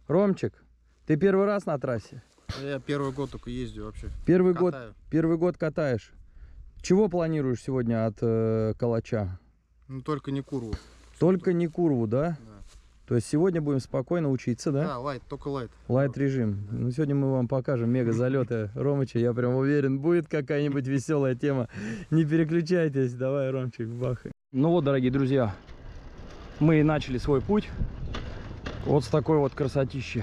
Ромчик, ты первый раз на трассе? Я первый год только ездил вообще. Первый год катаешь. Чего планируешь сегодня от Калача? Ну только не курву. Только не курву, да? Да. То есть сегодня будем спокойно учиться, да? Да, лайт, только лайт. Лайт режим. Ну сегодня мы вам покажем мега залеты Ромыча. Я прям уверен, будет какая-нибудь веселая тема. Не переключайтесь. Давай, Ромчик, бахай. Ну вот, дорогие друзья, мы и начали свой путь. Вот с такой вот красотищей.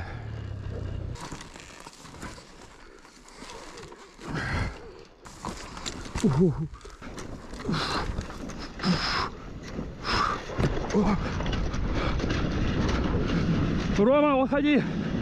Рома, уходи!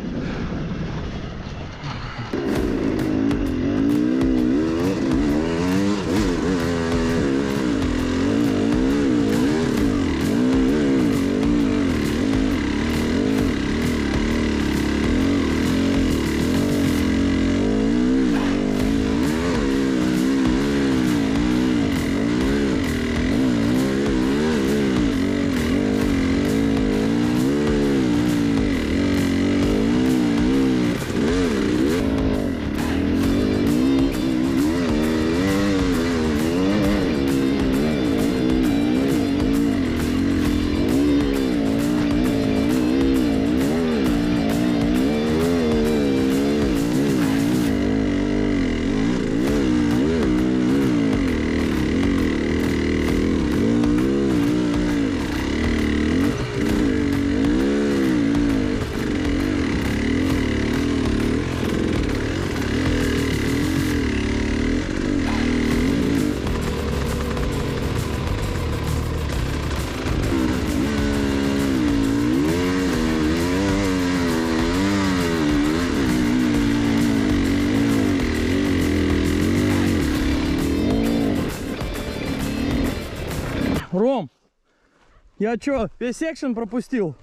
Ром, я чё, весь секшн пропустил?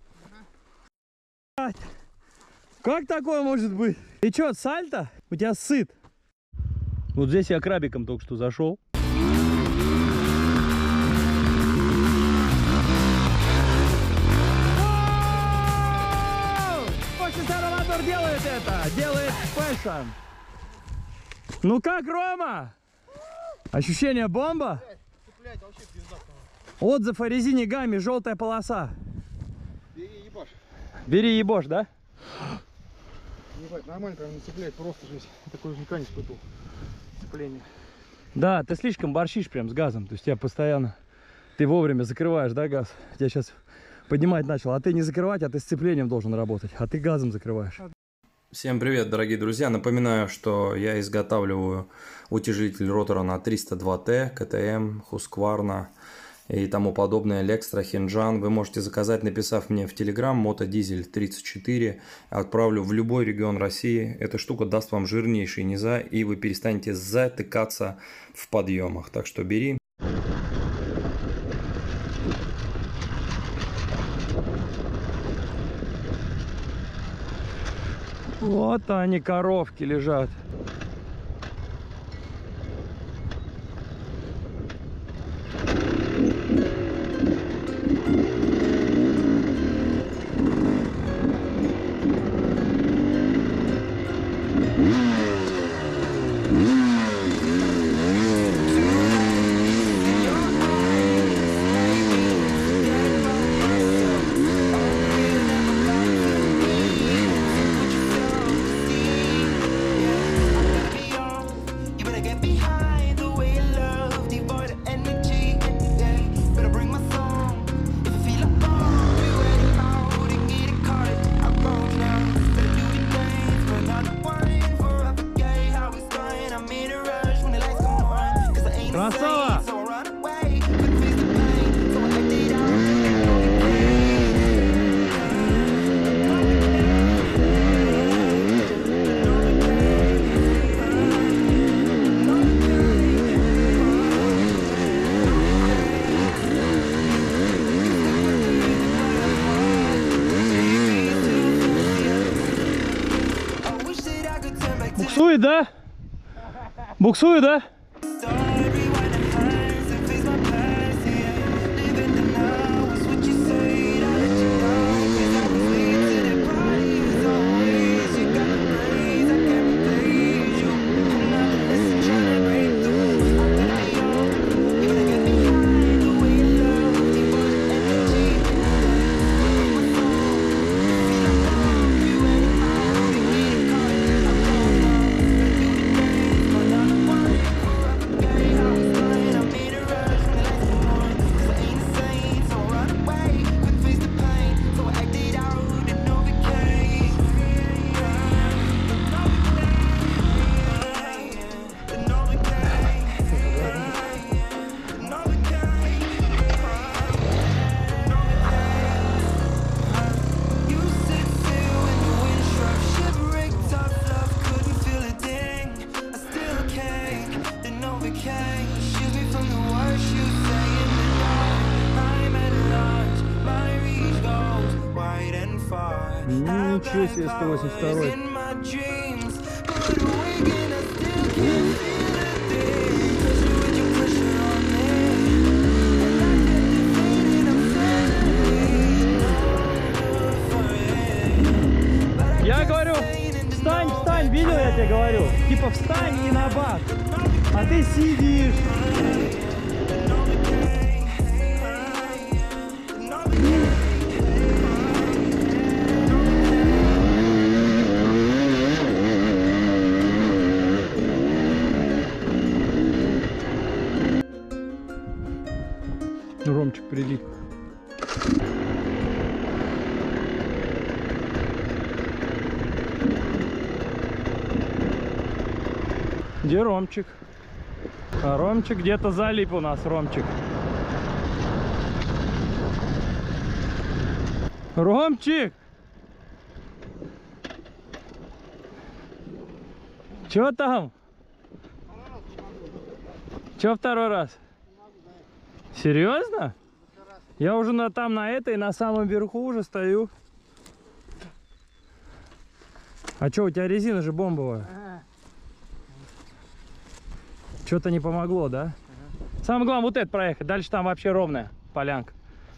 Как такое может быть? Ты чё, сальто? У тебя сыт. Вот здесь я крабиком только что зашел. Мотор делает это, делает фэшн. Ну как, Рома? Ощущение бомба? Отзыв о резине Гами, желтая полоса. Бери ебаш. Бери ебаш, да? Ебать, нормально прям нацеплять, просто жесть. Такой же никогда не испытывал. Цепление. Да, ты слишком борщишь прям с газом. То есть тебя постоянно, ты вовремя закрываешь, да, газ? Тебя сейчас поднимать начал. А ты не закрывать, а ты с сцеплением должен работать. А ты газом закрываешь. Всем привет, дорогие друзья! Напоминаю, что я изготавливаю утяжелитель ротора на 302T, КТМ, Husqvarna и тому подобное, Lextra, Хинджан. Вы можете заказать, написав мне в Telegram Мотодизель 34. Отправлю в любой регион России. Эта штука даст вам жирнейшие низа, и вы перестанете затыкаться в подъемах. Так что бери. Вот они, коровки лежат. Красава! Буксует, да? Буксует, да? Ничего себе, 182. Я говорю, встань, встань, видел, я тебе говорю. Типа встань и на бак. А ты сидишь. Ромчик, приди. Где Ромчик? А Ромчик где-то залип у нас, Ромчик. Ромчик! Чё там? Чё второй раз? Серьезно? Я уже там на этой, на самом верху уже стою. А чё, у тебя резина же бомбовая? Что-то не помогло, да? Самое главное вот это проехать, дальше там вообще ровная полянка.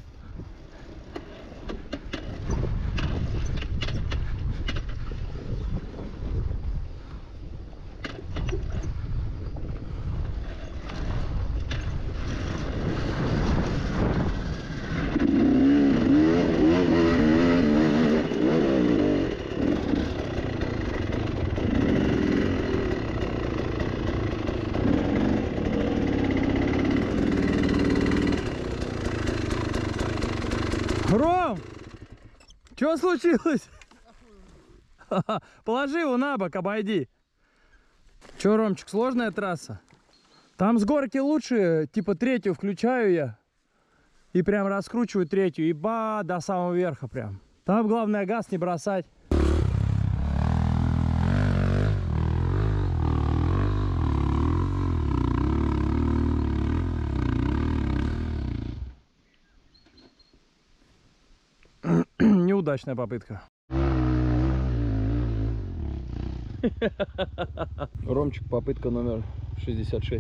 Ром! Что случилось? Положи его на бок, обойди. Че, Ромчик, сложная трасса? Там с горки лучше, типа третью включаю я. И прям раскручиваю третью, и ба, до самого верха прям. Там главное газ не бросать. Неудачная попытка. Ромчик, попытка номер 66.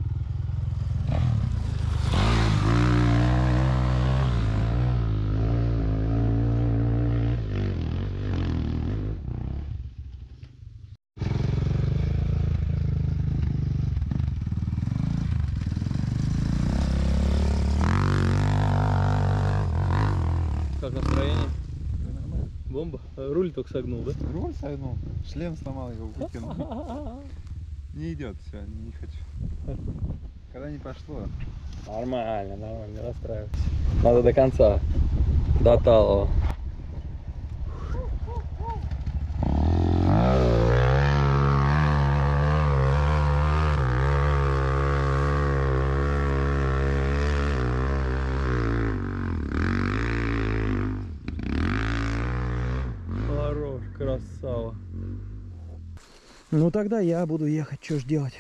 Как настроение? Бомба? Руль только согнул, да? Руль согнул, шлем сломал, его выкинул. Не идет, все, не хочу. Когда не пошло. Нормально, нормально, не расстраивайся. Надо до конца. До талого. Хорош, красава. Ну тогда я буду ехать, что ж делать.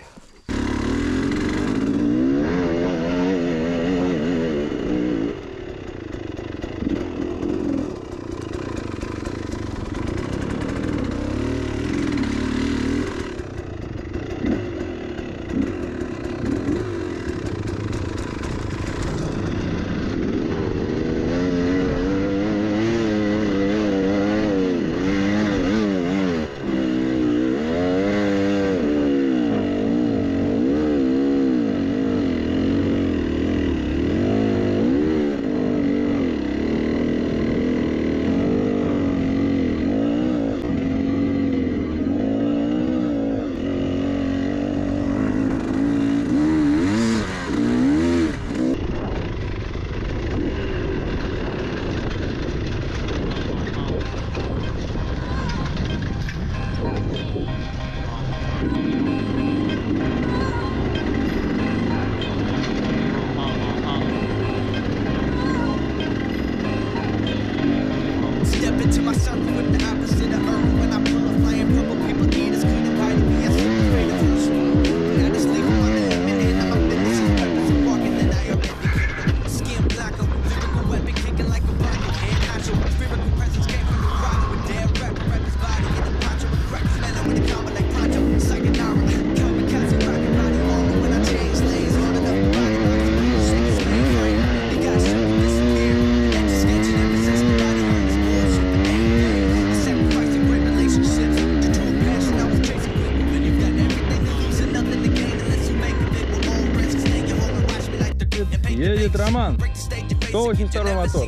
182 мотор.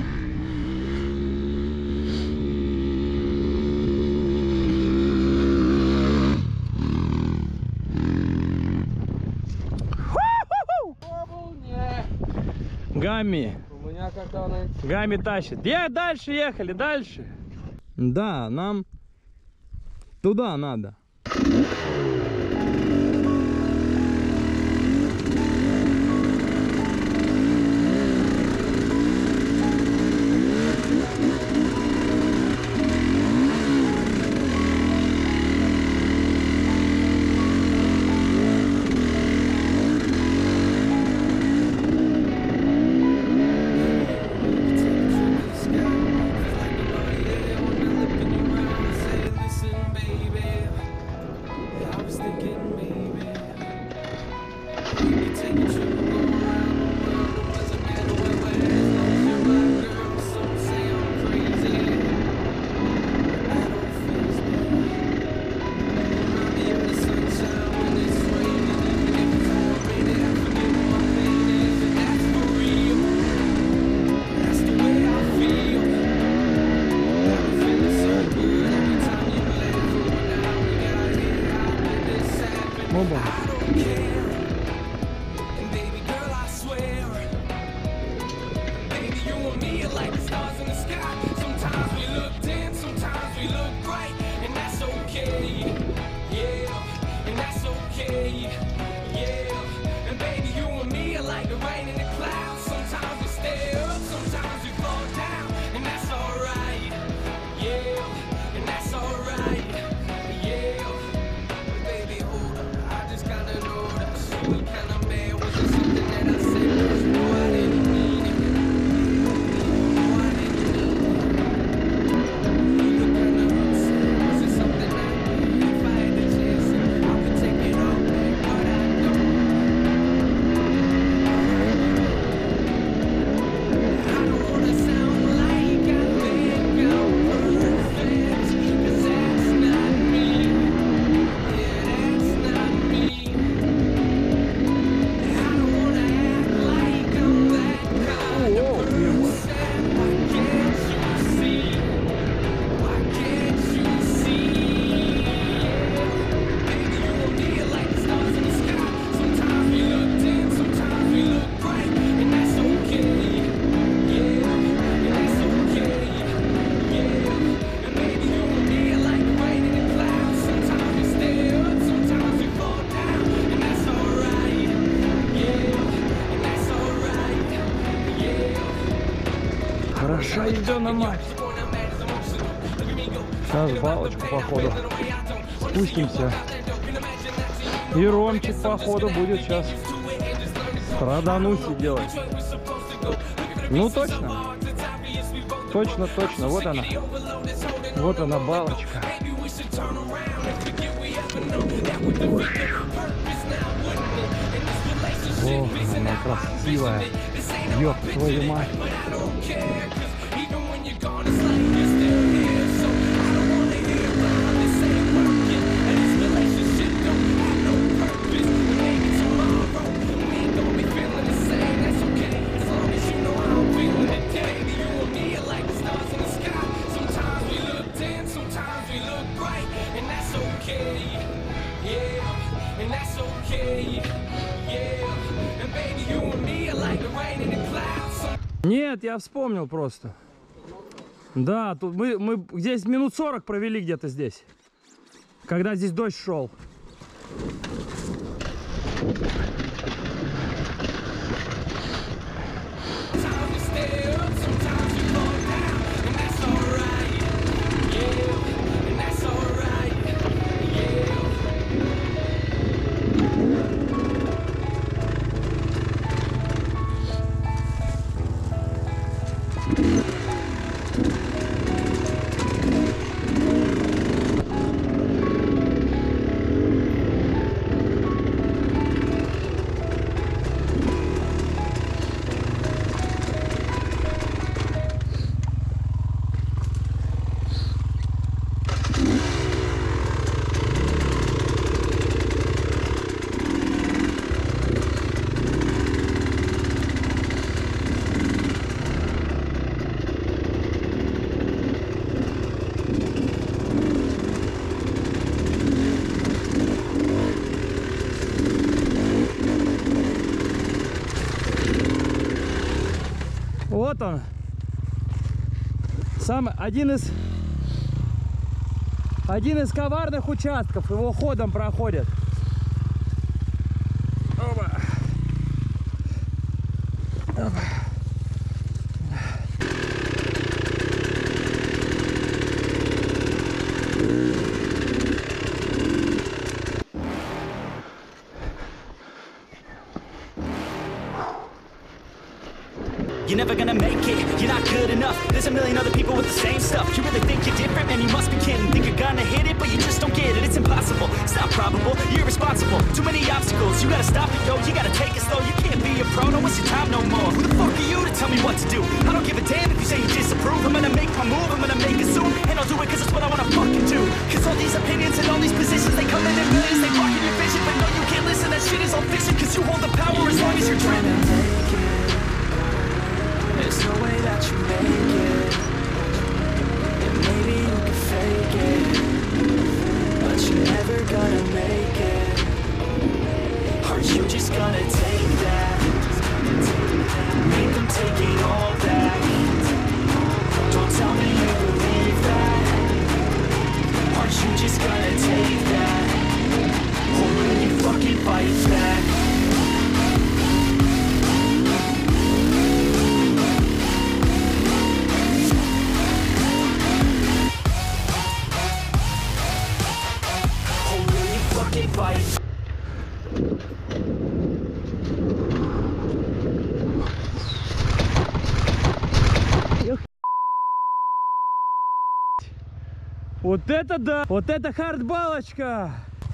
Гамми. У меня когда она... Гамми тащит. Дальше ехали, дальше. Да, нам туда надо. Оба. Хороша ядёна мать. Сейчас балочку походу спустимся. И Ромчик походу будет сейчас страданухи делать. Ну точно. Точно, точно. Вот она. Вот она балочка. Ох, она красивая. Ёб твою мать. Нет, я вспомнил просто. Да, тут мы здесь минут 40 провели где-то здесь, когда здесь дождь шел. Вот он. Один из коварных участков. Его ходом проходят. Опа. Опа. You're never gonna make it, you're not good enough. There's a million other people with the same stuff. You really think you're different, man, you must be kidding. Think you're gonna hit it, but you just don't get it. It's impossible, it's not probable, you're irresponsible. Too many obstacles, you gotta stop it, yo. You gotta take it slow, you can't be a pro, don't waste your time no more. Who the fuck are you to tell me what to do? I don't give a damn if you say you disapprove. I'm gonna make my move, I'm gonna make it soon. And I'll do it cause it's what I wanna fucking do. Cause all these opinions and all these positions, they come in millions, they blocking your vision. But no, you can't listen, that shit is all fiction. Cause you hold the power as long as you're dreaming. There's no way that you make it. And maybe you can fake it, but you're never gonna make it. Aren't you just gonna take that? Make them take it all back. Don't tell me you believe that. Aren't you just gonna take that? Or will you fucking fight back? Fight. Вот это да! Вот это хардбалочка!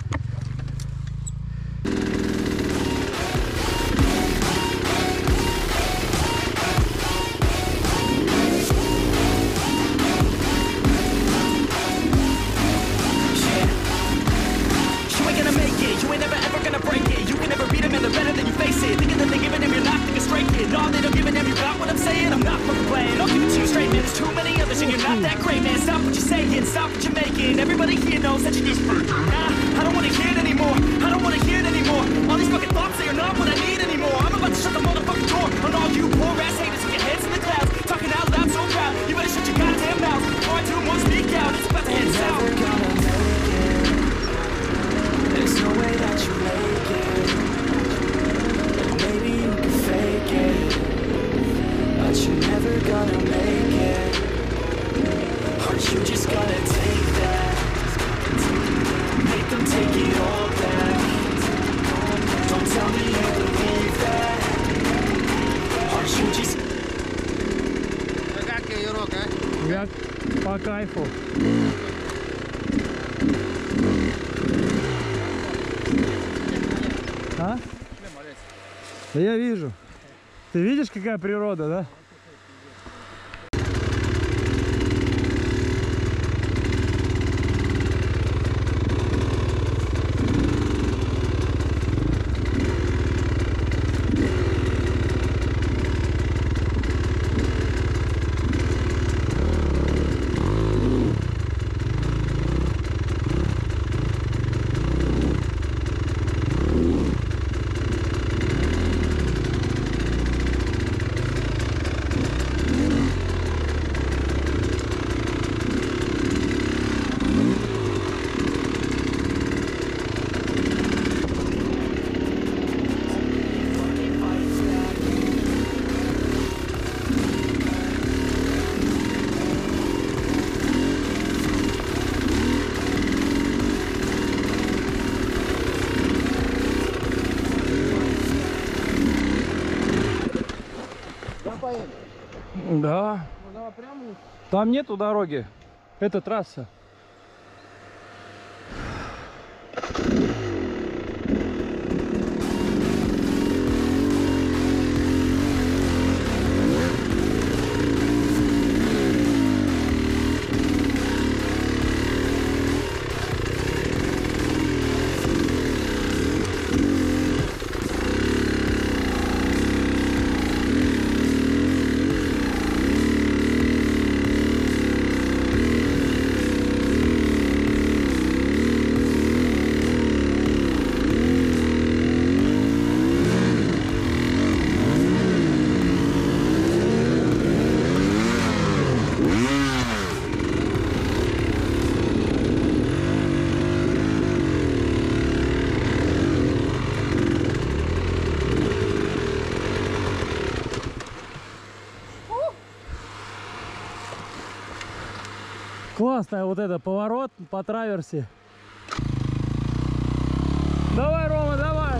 You ain't never ever gonna break it. You can never beat them and they're better than you face it. Thinking that they're giving them, you're not thinking straight, kid. No, they don't give a damn, you got what I'm saying. I'm not fucking playing, I'll give it to you straight, man. There's too many others and you're not that great, man. Stop what you're saying, stop what you're making. Everybody here knows that you're just fake. Nah, I don't wanna hear it anymore. I don't wanna hear it anymore. All these fucking thoughts, they are not what I need anymore. I'm about to shut the motherfucking door on all you poor ass haters with your heads in the clouds. Talking out loud so proud, you better shut your goddamn mouth before I do more speak out. It's about to head south. There's no way that you make it. And maybe you can fake it, but you're never gonna make it. Aren't you just gonna take that? Make them take it all back. Don't tell me you believe that. Aren't you just... Как тебе урок, а? Я по кайфу. А? Да я вижу. Ты видишь, какая природа, да? Да. Там нету дороги. Это трасса. Классная вот это поворот по траверсе. Давай, Рома, давай!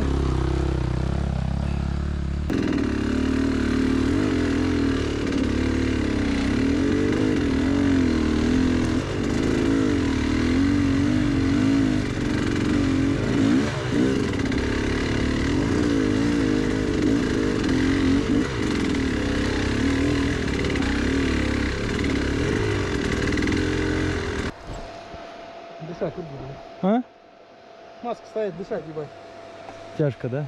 Дышать не буду. А? Маска стоит, дышать ебать. Тяжко, да?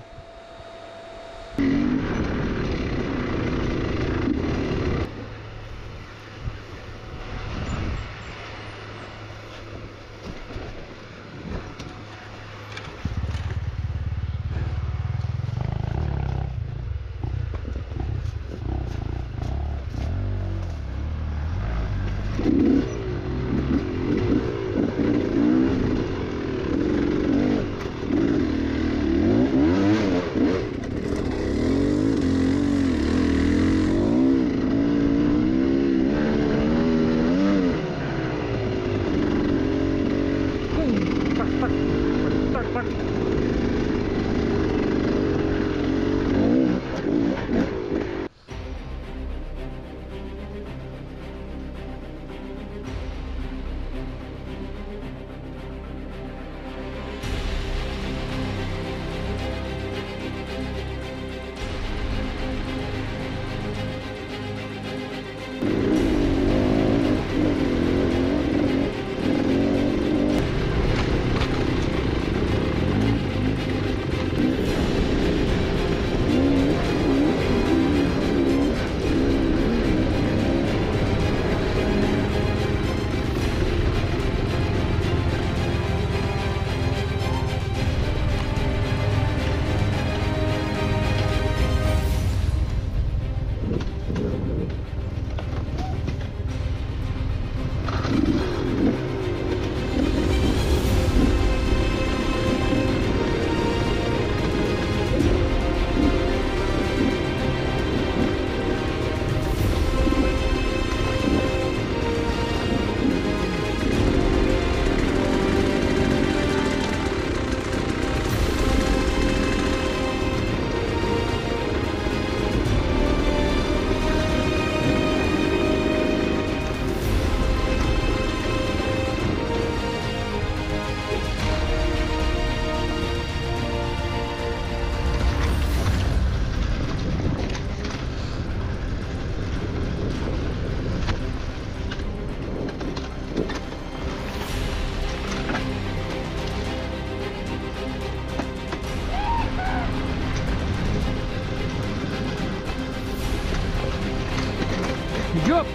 Ёп!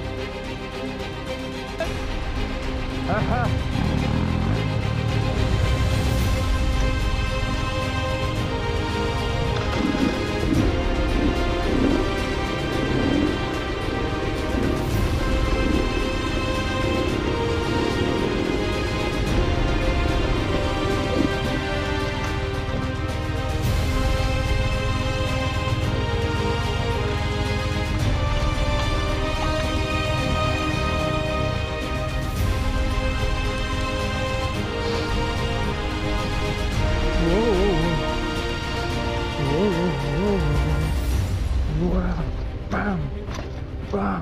Ага. Бам! Бам!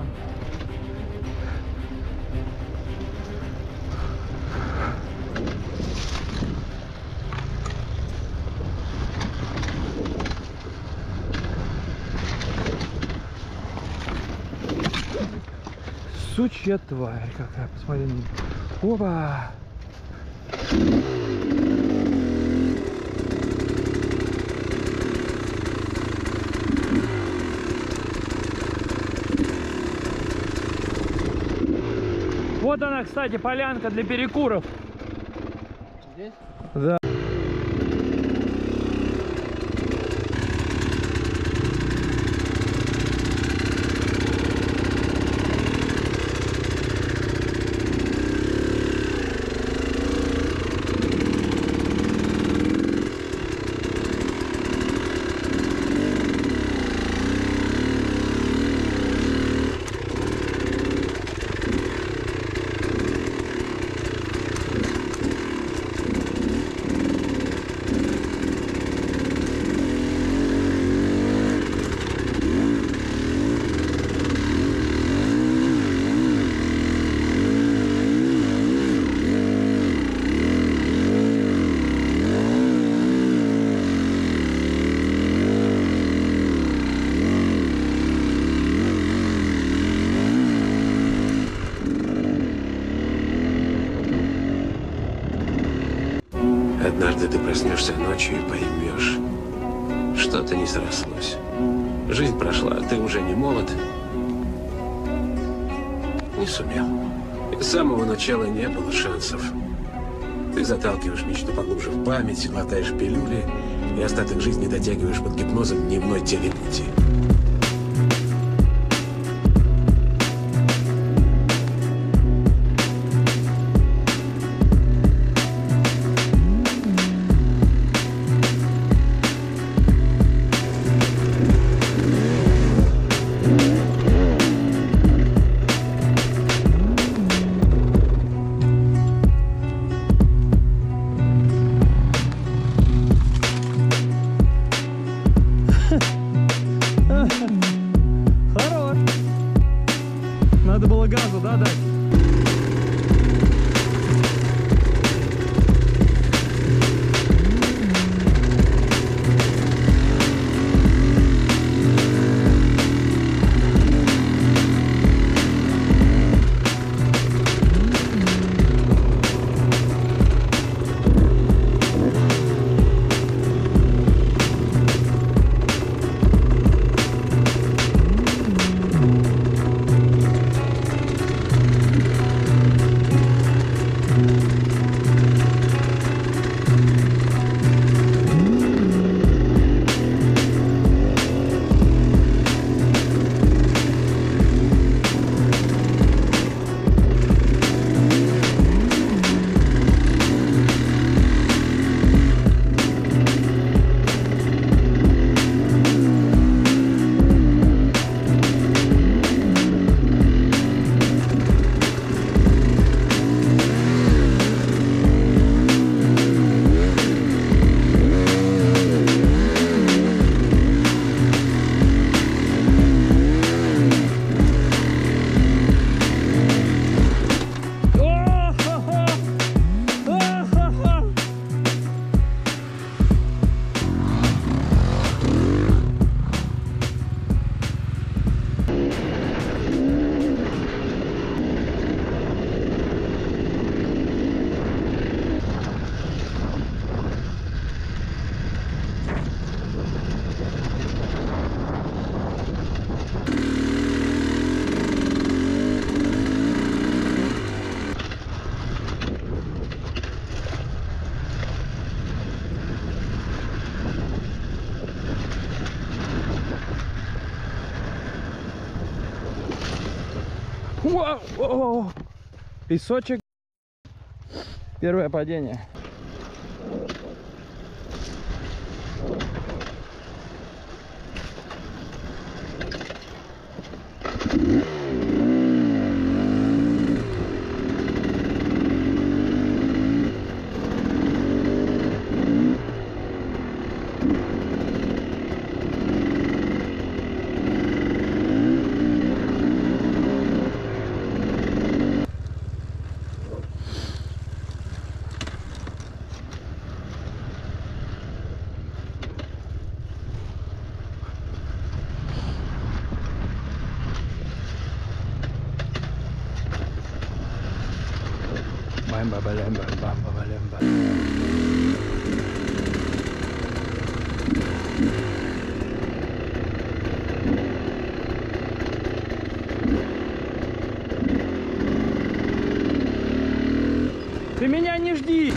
Сучья тварь какая, посмотри. Опа! Вот она, кстати, полянка для перекуров. Здесь? Да. Однажды ты проснешься ночью и поймешь, что-то не срослось. Жизнь прошла, а ты уже не молод. Не сумел. И с самого начала не было шансов. Ты заталкиваешь мечту поглубже в память, глотаешь пилюли, и остаток жизни дотягиваешь под гипнозом дневной телепути. Хорош. Надо было газу, да, дать? Вау! О! Песочек. Первое падение. Ты меня не жди!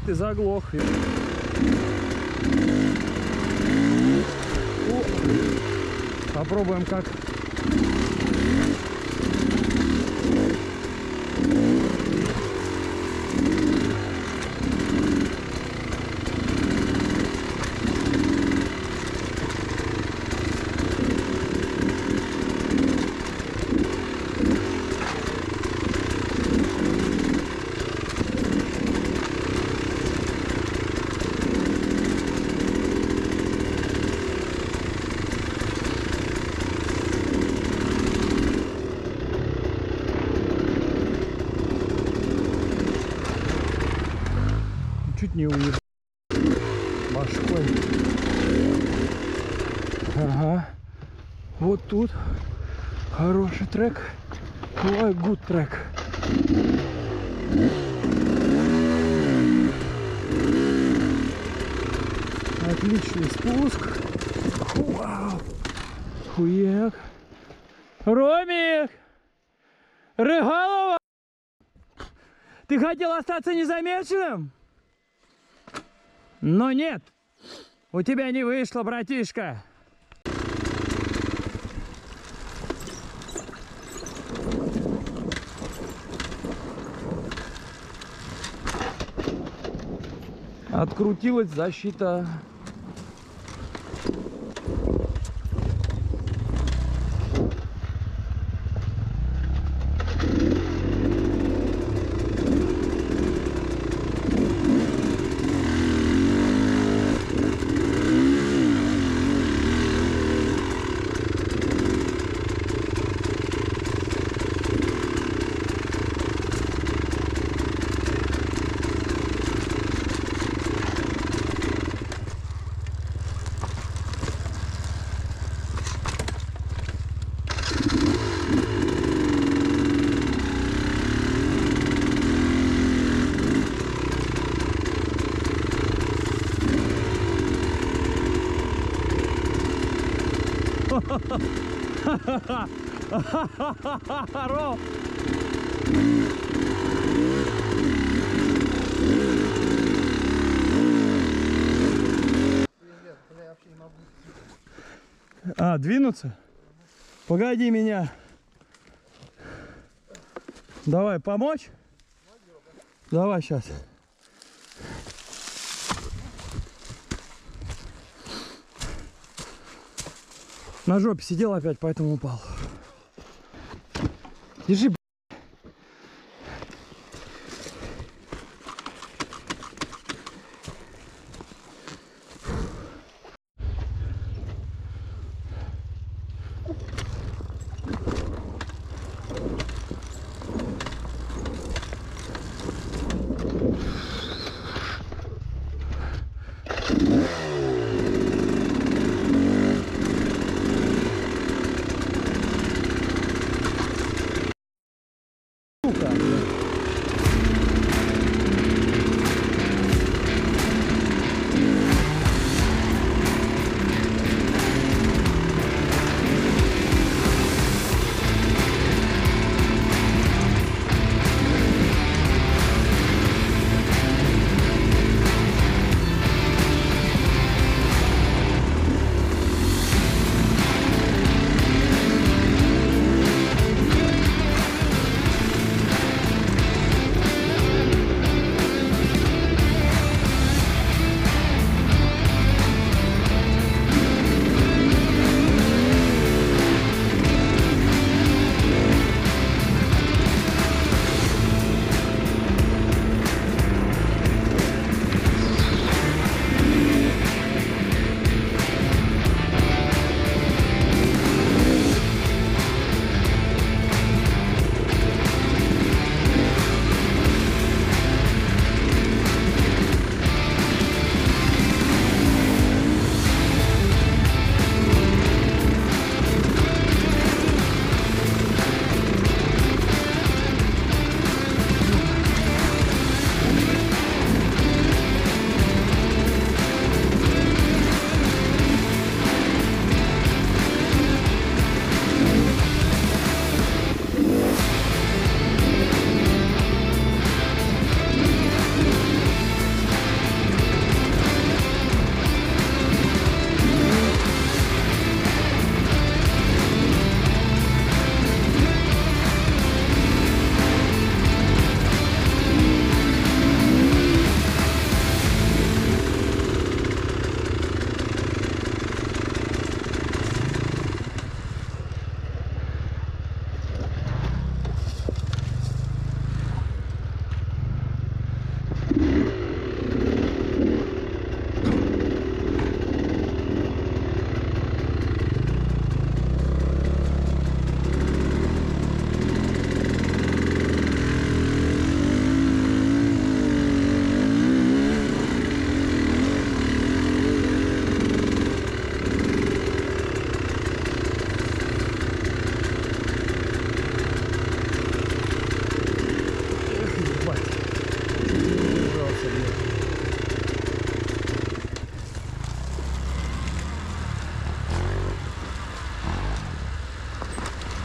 ты заглох. Попробуем как. Чуть не уебал башкой. Ага. Вот тут хороший трек. Ой, good трек. Отличный спуск. Вау. Хуяк. Ромик! Рыгалова! Ты хотел остаться незамеченным? Но нет, у тебя не вышло, братишка. Открутилась защита. Ром! А, двинуться? Погоди меня. Давай, помочь? Давай сейчас. На жопе сидел опять, поэтому упал. Держи, б***ь.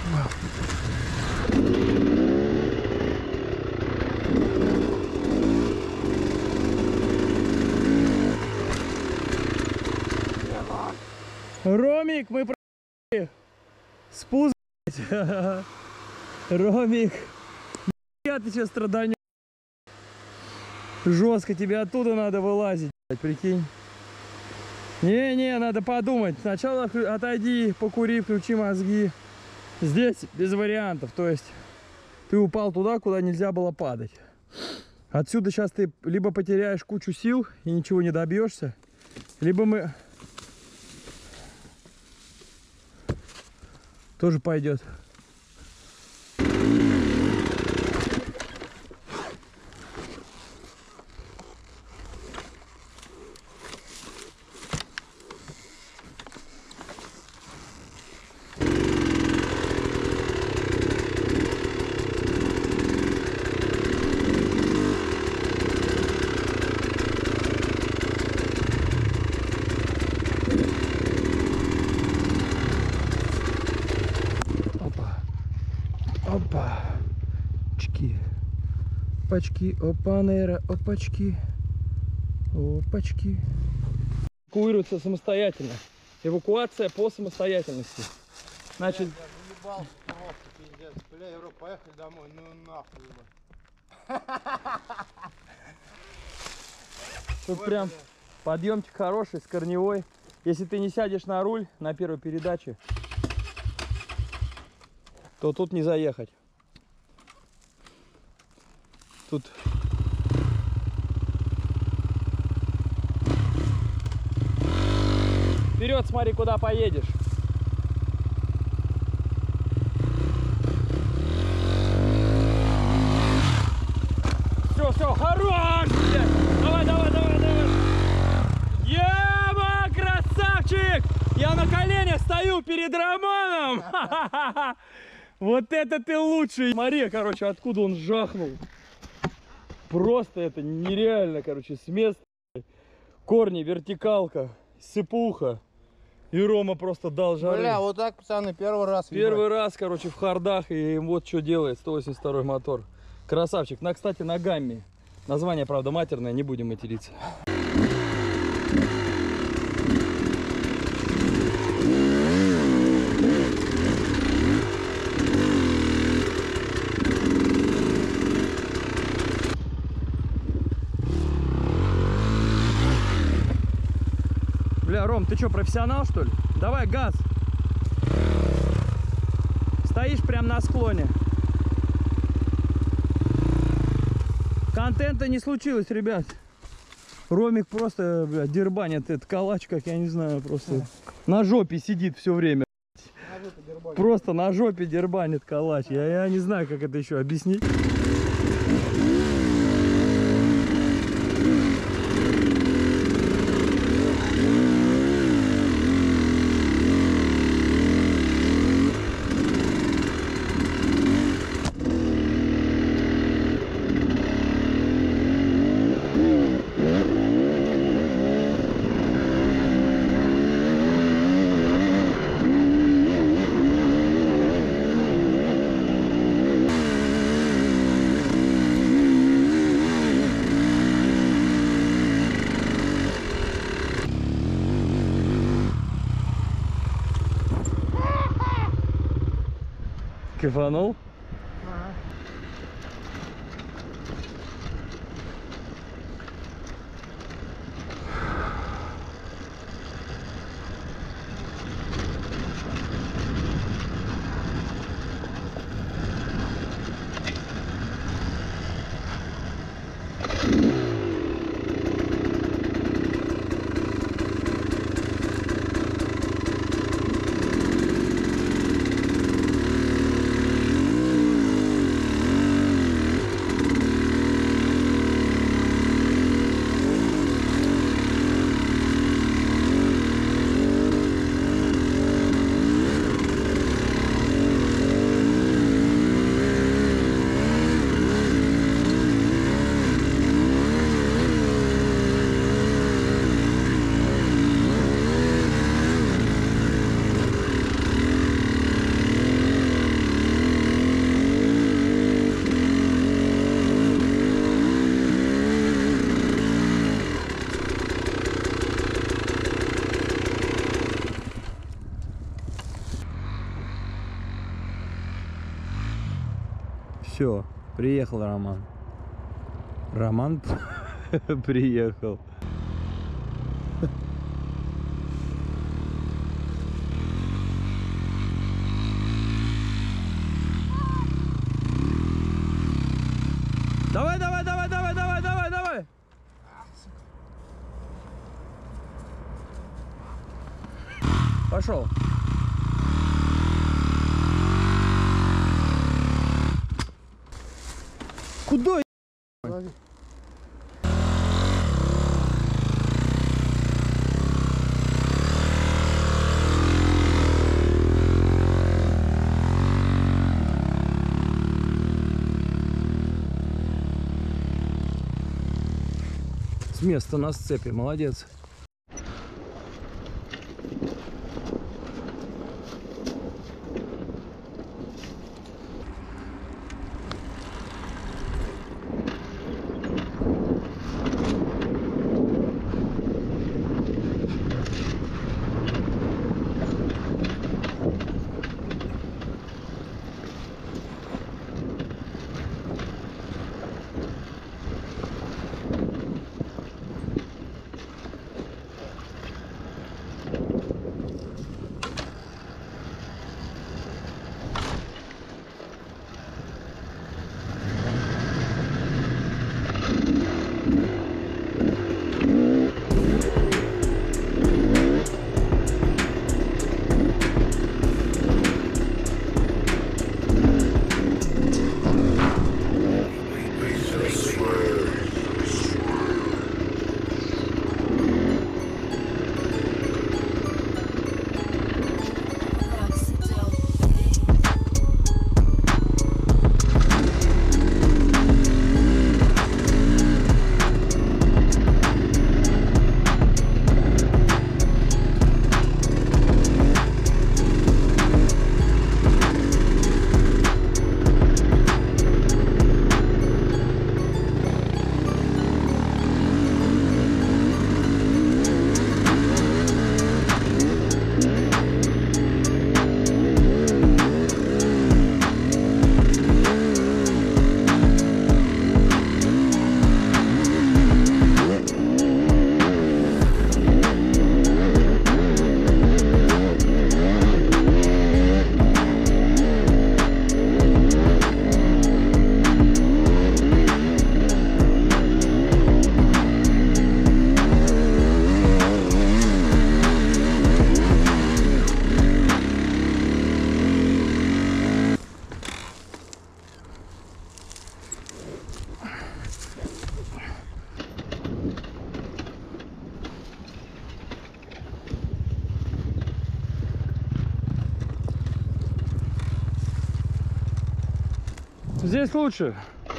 Ромик, мы проехали. Спуск, блядь. Ромик. Я ты сейчас страданешь. Жестко, тебе оттуда надо вылазить, блядь, прикинь. Не, надо подумать. Сначала отойди, покури, включи мозги. Здесь без вариантов. То есть ты упал туда, куда нельзя было падать. Отсюда сейчас ты либо потеряешь кучу сил и ничего не добьешься, либо мы... Тоже пойдет. Опачки. Опачки. Опа, нейро. Опачки. Опачки. Эвакуируется самостоятельно. Эвакуация по самостоятельности. Значит... Я заебал, просто пиздец. Бля, Европа, поехали домой. Ну нахуй. Тут прям подъемчик хороший, с корневой. Если ты не сядешь на руль на первой передаче, то тут не заехать. Тут вперед, смотри, куда поедешь. Все, хорош, блядь. Давай. Еба, красавчик! Я на коленях стою перед Романом. Вот это ты лучший. Смотри, короче, откуда он жахнул. Просто это нереально, короче, с места. Корни, вертикалка, сыпуха. И Рома просто дал жары. Бля, вот так, пацаны, первый раз. Первый раз, короче, в хардах. И вот что делает 182 мотор. Красавчик. Кстати, на гамме. Название, правда, матерное, не будем материться. Бля, Ром, ты что, профессионал, что ли? Давай, газ. Стоишь прям на склоне. Контента не случилось, ребят. Ромик просто, бля, дербанит этот калач, как я не знаю, просто на жопе сидит все время. Просто на жопе дербанит калач. Я не знаю, как это еще объяснить. Кайфанул? Ага. Все, приехал Роман. Роман приехал. Давай, давай, давай, давай, давай, давай, давай. Пошел. Куда? С места на сцепе, молодец. Здесь лучше.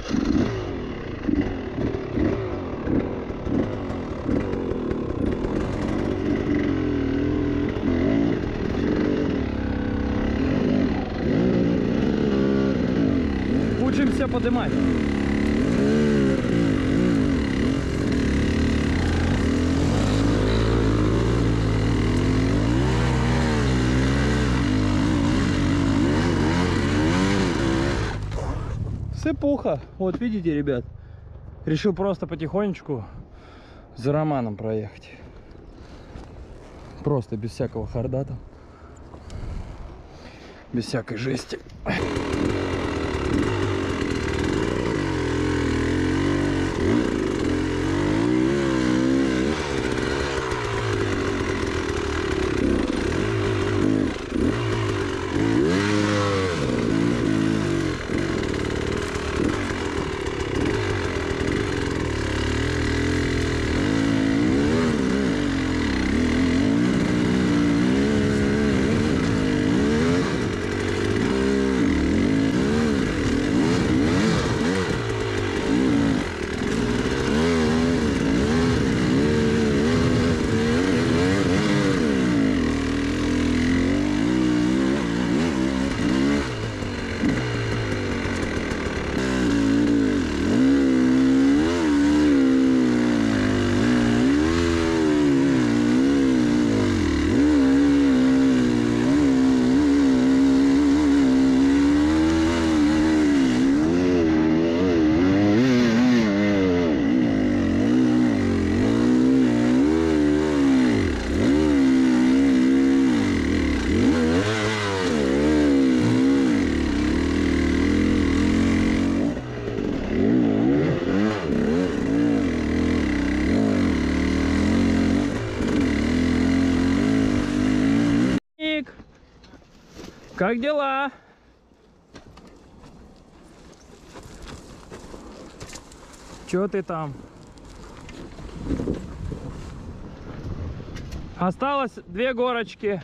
Учимся поднимать. Сыпуха. Вот видите, ребят, решил просто потихонечку за Романом проехать. Просто без всякого хардата, без всякой жести. Как дела? Чё ты там? Осталось 2 горочки.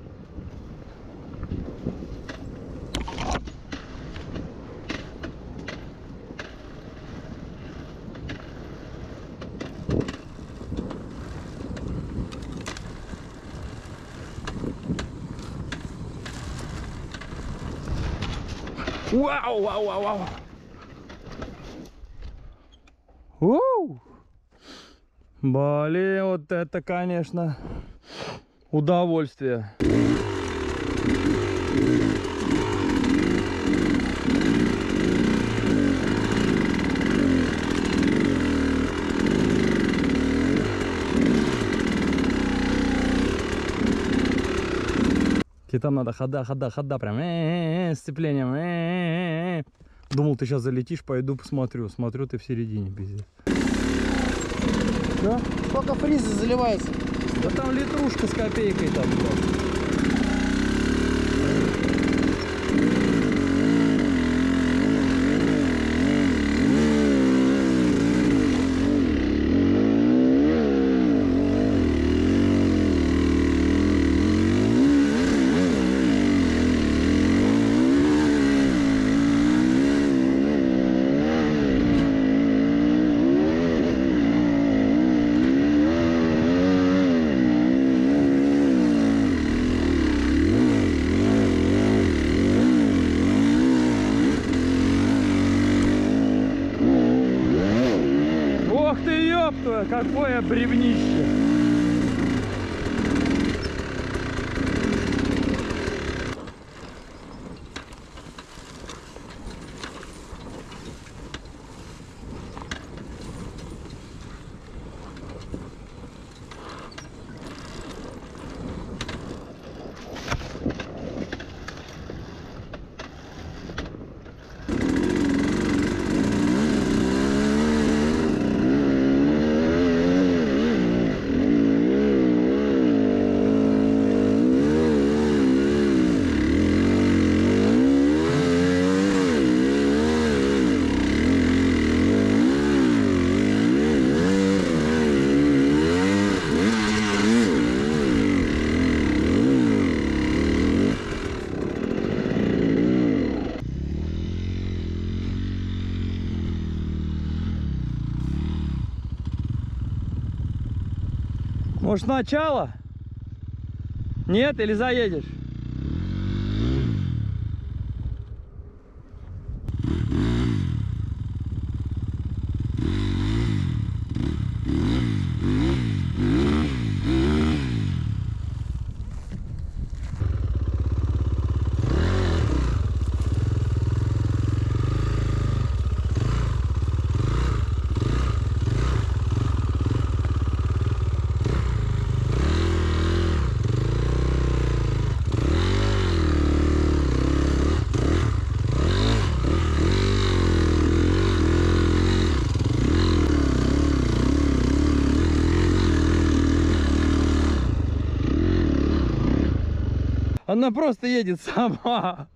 Вау, вау, вау, вау. Уу! Блин, вот это, конечно, удовольствие. И там надо хода, прям сцеплением. Думал, ты сейчас залетишь, пойду посмотрю. Смотрю, ты в середине, пиздец. Что? Сколько фриза заливается? Да там литрушка с копейкой там. Ох ты, ёпта, какое бревнище! Может, начало? Нет, или заедешь? Она просто едет сама.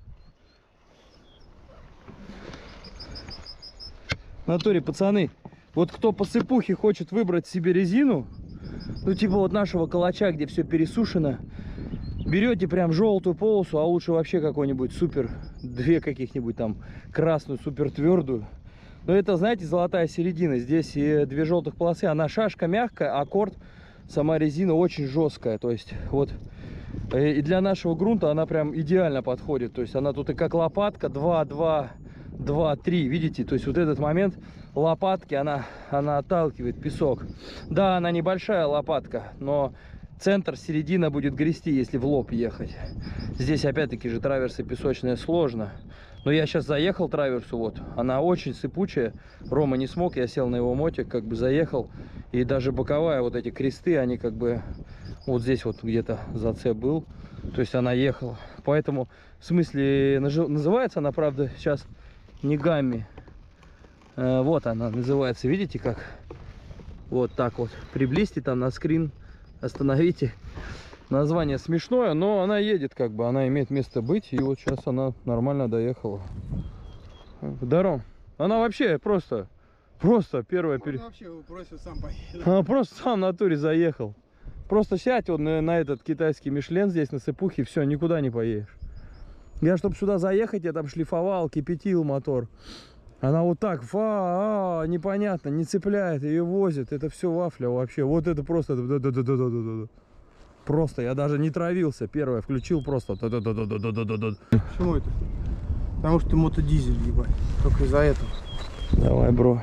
В натуре, пацаны, вот кто по сыпухе хочет выбрать себе резину, ну типа вот нашего калача, где все пересушено, берете прям желтую полосу, а лучше вообще какой-нибудь супер, 2 каких-нибудь там красную, супер твердую. Но это, знаете, золотая середина. Здесь и 2 желтых полосы, она шашка мягкая, а корд, сама резина очень жесткая. То есть вот и для нашего грунта она прям идеально подходит. То есть она тут и как лопатка, 2, 2, 2, 3, видите? То есть вот этот момент лопатки, она отталкивает песок. Да, она небольшая лопатка, но центр, середина будет грести, если в лоб ехать. Здесь опять-таки же траверсы песочные сложно. Но я сейчас заехал траверсу, вот, она очень сыпучая. Рома не смог, я сел на его мотик, как бы заехал. И даже боковая, вот эти кресты, они как бы вот здесь вот где-то зацеп был. То есть она ехала. Поэтому, в смысле, называется она, правда, сейчас не гамми. Вот она называется, видите как? Вот так вот. Приблизьте там на скрин, остановите. Название смешное, но она едет как бы, она имеет место быть. И вот сейчас она нормально доехала. Даром. Она вообще просто первая Он вообще просит сам поедет. Она просто сам в натуре заехал. Просто сядь вот на этот китайский Мишлен здесь на сыпухе, все, никуда не поедешь. Я, чтобы сюда заехать, я там шлифовал, кипятил мотор. Она вот так, непонятно, не цепляет, ее возит. Это все вафля вообще. Вот это просто... Просто, я даже не травился. Первое включил просто... Почему это? Потому что мотодизель, ебать. Только из-за этого. Давай, бро.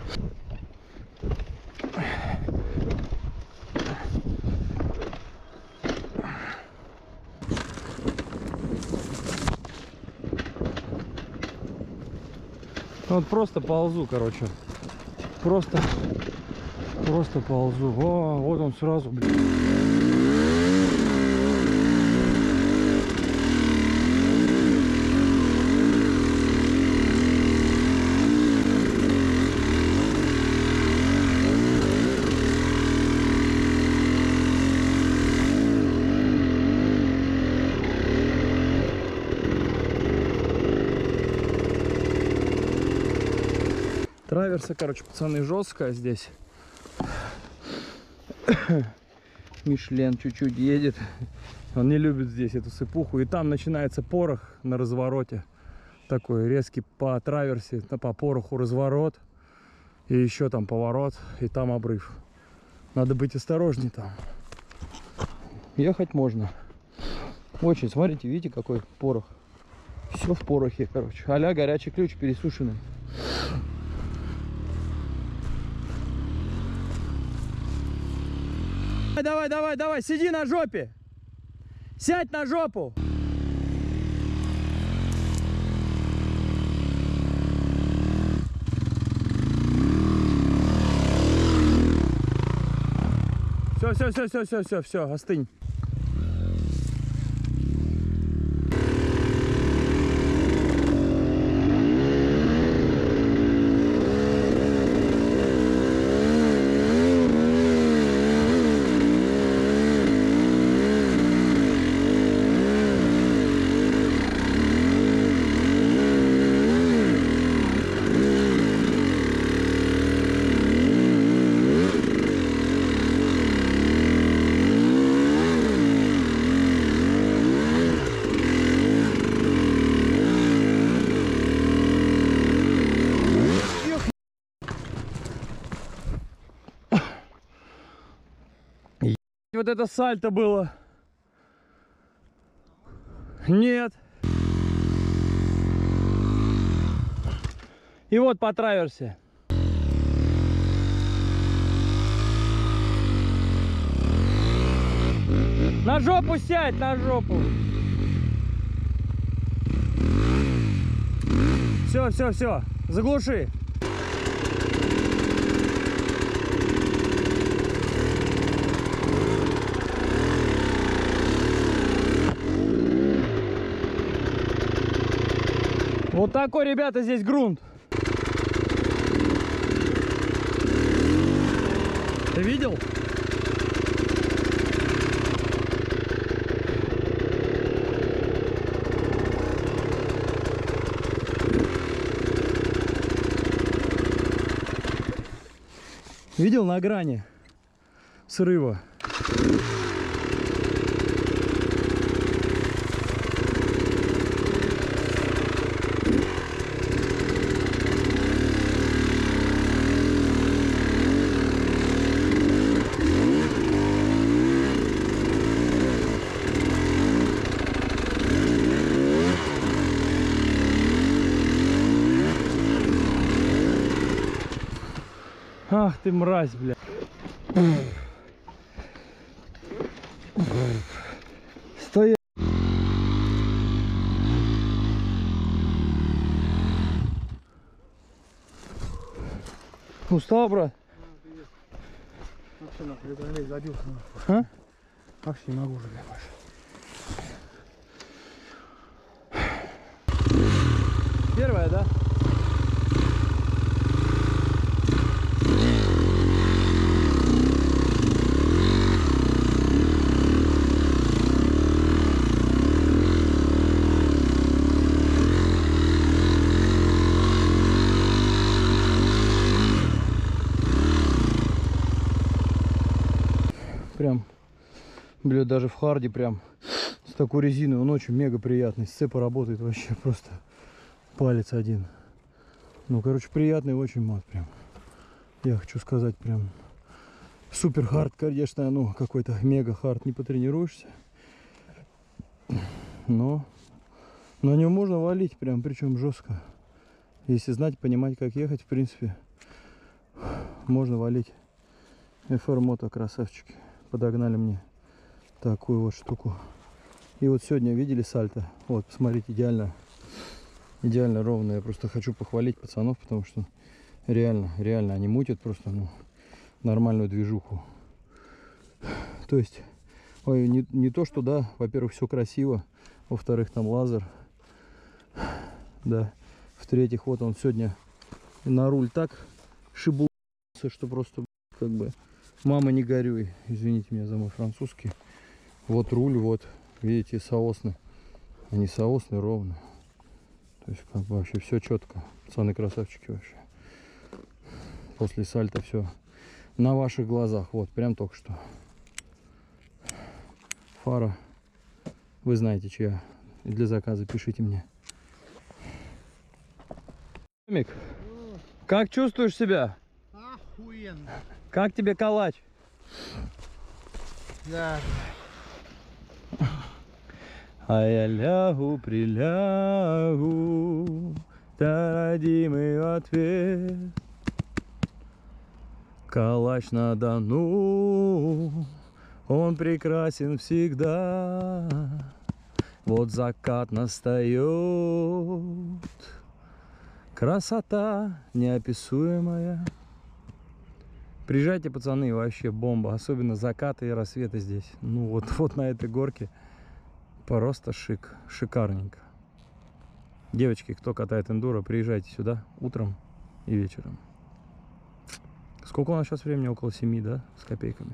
Вот просто ползу, короче. Просто ползу. О, вот он сразу, блин. Траверса, короче, пацаны, жесткая здесь. Мишлен чуть-чуть едет. Он не любит здесь эту сыпуху. И там начинается порох на развороте. Такой резкий по траверсе, по пороху разворот. И еще там поворот. И там обрыв. Надо быть осторожней там. Ехать можно. Очень, смотрите, видите, какой порох. Все в порохе, короче. А-ля горячий ключ пересушенный. Давай, сиди на жопе. Сядь на жопу. Все, остынь. Вот это сальто было. Нет. И вот по траверсе. На жопу сядь, на жопу. Все. Заглуши. Вот такой, ребята, здесь грунт. Ты видел? Видел на грани срыва? Ах ты мразь, бля. Стой. Устал, брат? Вообще нахуй, забился нахуй. А? Вообще не могу уже, больше. Первая, да? Бля, даже в харде прям с такой резиной он очень мега приятный. Сцепа работает вообще просто палец один. Ну, короче, приятный очень мат прям. Я хочу сказать, прям супер хард, конечно, ну, какой-то мега хард не потренируешься. Но на нем можно валить прям, причем жестко. Если знать, понимать, как ехать, в принципе, можно валить. FR Moto, красавчики. Подогнали мне такую вот штуку. И вот сегодня видели сальто. Вот, посмотрите, идеально ровно. Я просто хочу похвалить пацанов, потому что реально они мутят просто, ну, нормальную движуху. То есть, ой, не то, что, да, во-первых, все красиво, во-вторых, там лазер, да, в-третьих, вот он сегодня на руль так шибулся, что просто, как бы, мама, не горюй, извините меня за мой французский. Вот руль, вот, видите, соосный, они соосные ровно. То есть, как бы, вообще все четко, пацаны красавчики вообще. После сальто все на ваших глазах, вот, прям только что. Фара, вы знаете, чья. И для заказа пишите мне. Мик, как чувствуешь себя? Охуенно. Как тебе калач? Да. А я лягу, прилягу, да, родимый ответ. Калач на Дону, он прекрасен всегда. Вот закат настает, красота неописуемая. Приезжайте, пацаны, вообще бомба. Особенно закаты и рассветы здесь. Ну вот на этой горке просто шикарненько. Девочки, кто катает эндуро, приезжайте сюда утром и вечером. Сколько у нас сейчас времени? Около 7, да? С копейками.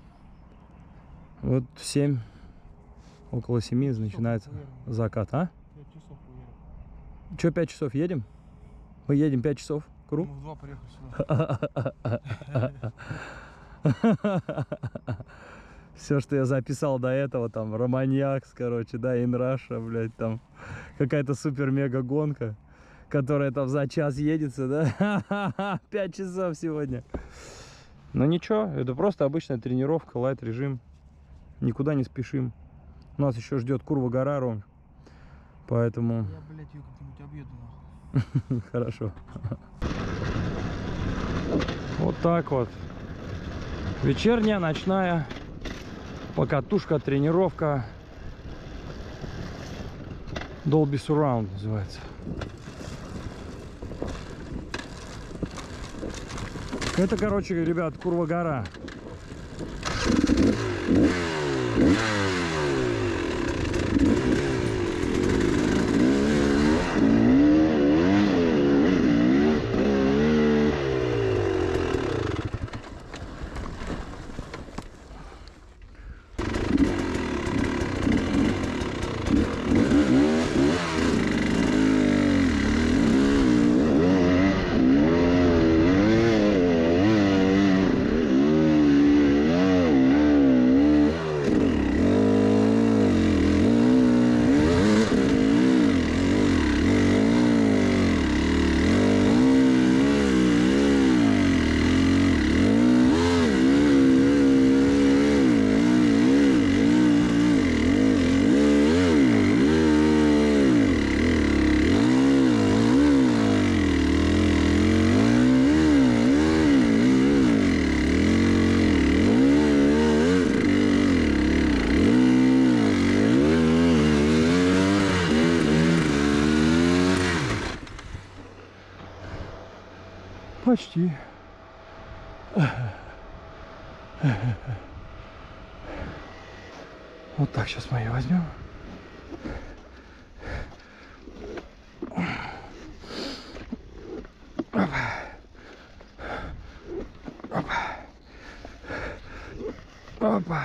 Вот в 7, около 7 начинается закат, а? 5 часов уехал. Че, 5 часов едем? Мы едем 5 часов? Круг? Мы в 2 приехали сюда. Все, что я записал до этого, там, Романьякс, короче, да, Инраша, блядь, там, какая-то супер-мега гонка, которая там за час едется, да, 5 часов сегодня. Но ничего, это просто обычная тренировка, лайт-режим, никуда не спешим. У нас еще ждет Курва-гора, Ром, поэтому... Я, блядь, ее как-нибудь объеду, нахуй. Хорошо. Вот так вот. Вечерняя, ночная покатушка, тренировка. Dolby Surround называется. Это, короче, ребят, Курва-гора. Почти. Вот так сейчас мы ее возьмем. Опа. Опа.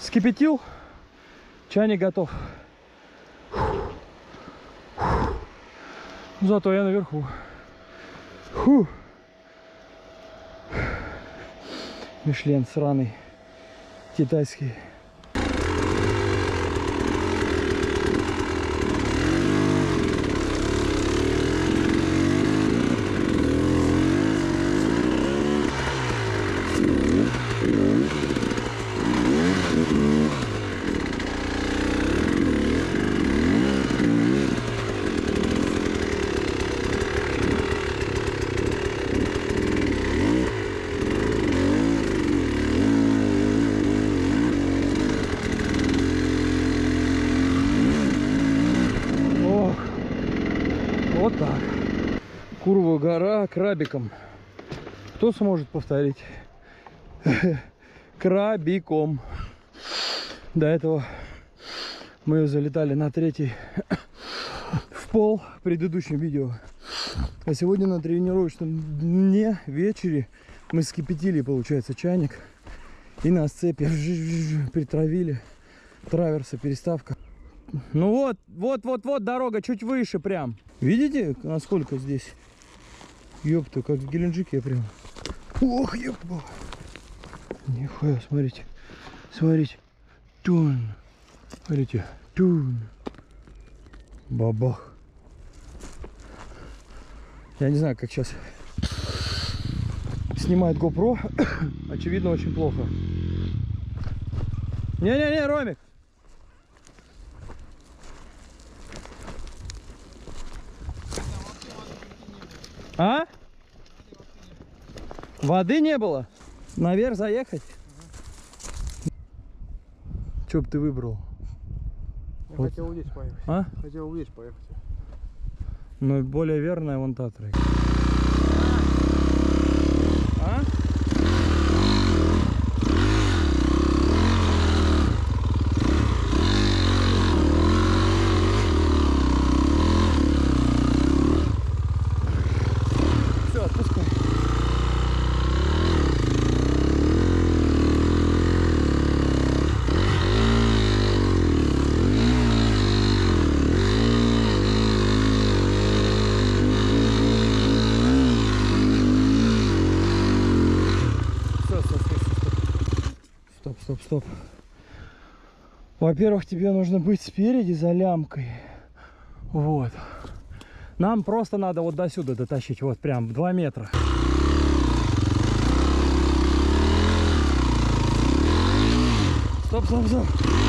Вскипятил. Чайник готов. Зато я наверху. Фу. Мишлен сраный. Китайский. Вот так. Курова гора крабиком. Кто сможет повторить? Крабиком. До этого мы залетали на 3-й в пол в предыдущем видео. А сегодня на тренировочном дне вечере мы скипятили, получается, чайник. И на сцепе притравили. Траверса, переставка. Ну вот дорога чуть выше прям. Видите, насколько здесь? Ёпта, как в Геленджике прям. Ох, ёпта. Нихуя, смотрите. Смотрите. Тун. Смотрите. Тун. Бабах. Я не знаю, как сейчас снимает GoPro. Очевидно, очень плохо. Не-не-не, Ромик. А? Воды не было? Наверх заехать? Что бы ты выбрал? Я Вот. хотел здесь поехать. А? Хотел здесь поехать. Ну, более верная вон та трек. А? Все, отпускай. Стоп. Во-первых, тебе нужно быть спереди за лямкой. Вот. Нам просто надо вот до сюда дотащить. Вот прям 2 метра. Стоп.